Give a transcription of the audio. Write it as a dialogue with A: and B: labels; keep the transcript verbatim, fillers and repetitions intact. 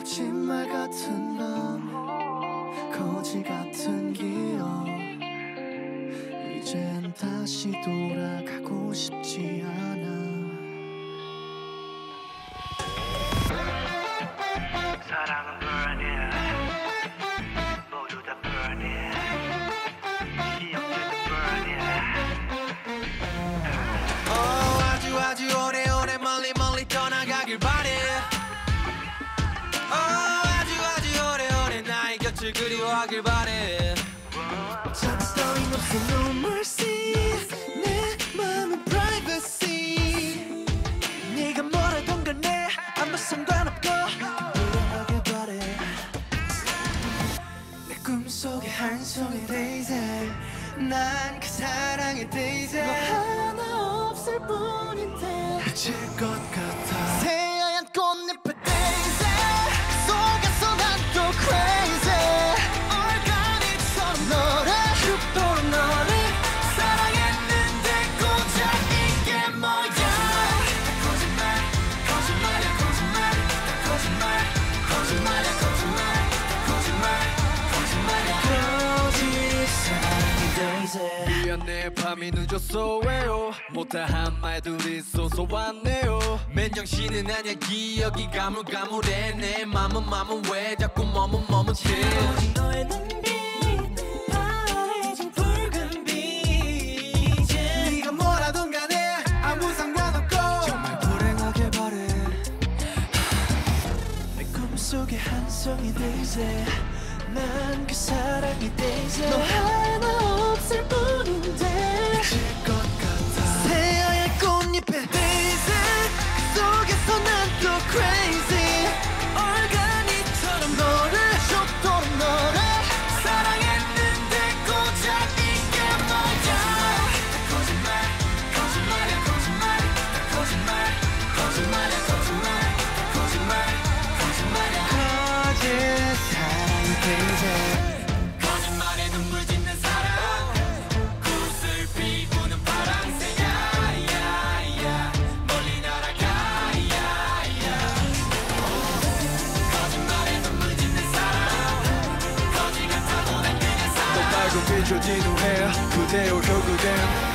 A: 거짓말 같은 맘, 거지 같은 기억. 이젠 다시 돌아가고 싶지 않아.
B: 사랑은 burning, 모두 다 burning, 기억들도 burning.
A: oh, 아주 아주 오래오래 멀리 멀리 떠나가길 바래. oh, 아주 아주 오래오래 나의 곁을 그리워하길 바래. 잡 따윈 없어 no mercy. 내 맘은 privacy. 네가 뭐라던 간에 아무 상관없고 불안하게 바래. 내 꿈속에 한 송이 daisy, 난 그 사랑의 daisy. 너 하나 없을 뿐인데 미칠 것 같아. 새하얀 꽃잎의 daisy 속에서 난 또 crazy. 너를 죽도록 너를 사랑했는데 고작 이게 뭐야. 거짓말 거짓말이야 거짓말 거짓말 거짓말이야 거짓말 거짓말 거짓말이야 거짓 사랑이 daisy.
C: 미안해 밤이 늦었어 왜요 못다한 말들이 쏟아왔네요.
A: 맨정신은 아니야 기억이 가물가물해. 내 맘은 맘은 왜 자꾸 머뭇머뭇해. 너의 눈빛 파래진 붉은 빛. 네가 뭐라던 간에 아무 상관없고 정말 불행하게 바래. 내 꿈속에 한 송이 daisy, 난 그 사랑이 daisy. 너 하나 없을 뿐인데 미칠 것 같아. 새하얀 꽃잎의 daisy 속에서 난 또 crazy. 얼간이처럼 너를 죽도록 너를 사랑했는데 고작 이게 뭐야. 거짓말 거짓말이야 거짓말 거짓말 거짓말이야 거짓말 거짓말 거짓말이야 거짓 사랑이 daisy. 거짓말에 눈물 짓는 사랑, 구슬 피우는 파랑새. 야야야 멀리 날아가. 야야 거짓말에 눈물 짓는 사랑, 거지 같아도 난 그냥
C: 너
A: 살아.
C: 말고 비춰진 후회 그대여 결국엔